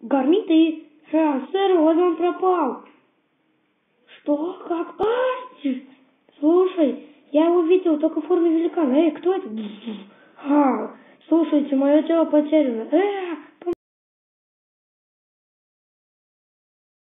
Гармиты. Сэр, вот он пропал. Что? Как? Слушай, я его видел только в форме великана. Кто это? Слушайте, мое тело потеряно.